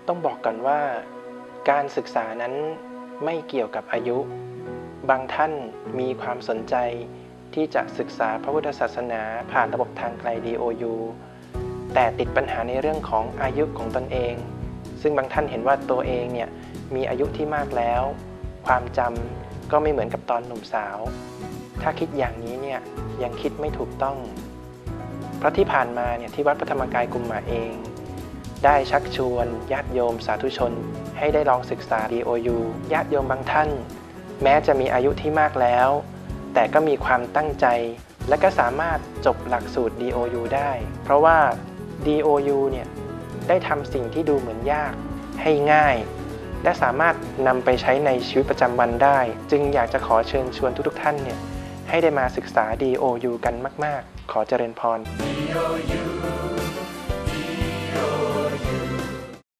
ต้องบอกก่อนว่าการศึกษานั้นไม่เกี่ยวกับอายุบางท่านมีความสนใจที่จะศึกษาพระพุทธศาสนาผ่านระบบทางไกล DOU แต่ติดปัญหาในเรื่องของอายุของตนเองซึ่งบางท่านเห็นว่าตัวเองเนี่ยมีอายุที่มากแล้วความจำก็ไม่เหมือนกับตอนหนุ่มสาวถ้าคิดอย่างนี้เนี่ยยังคิดไม่ถูกต้องเพราะที่ผ่านมาเนี่ยที่วัดพระธรรมกายกุมารเองได้ชักชวนญาติโยมสาธุชนให้ได้ลองศึกษา DOU ญาติโยมบางท่านแม้จะมีอายุที่มากแล้วแต่ก็มีความตั้งใจและก็สามารถจบหลักสูตร DOU ได้เพราะว่า DOU เนี่ยได้ทำสิ่งที่ดูเหมือนยากให้ง่ายและสามารถนำไปใช้ในชีวิตประจำวันได้จึงอยากจะขอเชิญชวนทุกท่านเนี่ยให้ได้มาศึกษา DOU กันมากๆขอเจริญพร DOU